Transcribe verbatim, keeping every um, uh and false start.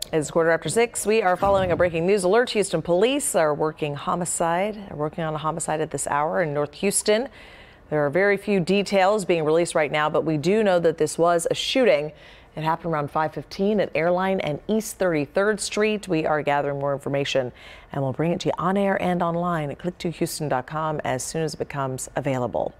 It's quarter after six. We are following a breaking news alert. Houston police are working homicide, are working on a homicide at this hour in North Houston. There are very few details being released right now, but we do know that this was a shooting. It happened around five fifteen at Airline and East thirty-third Street. We are gathering more information, and we'll bring it to you on air and online at click two houston dot com as soon as it becomes available.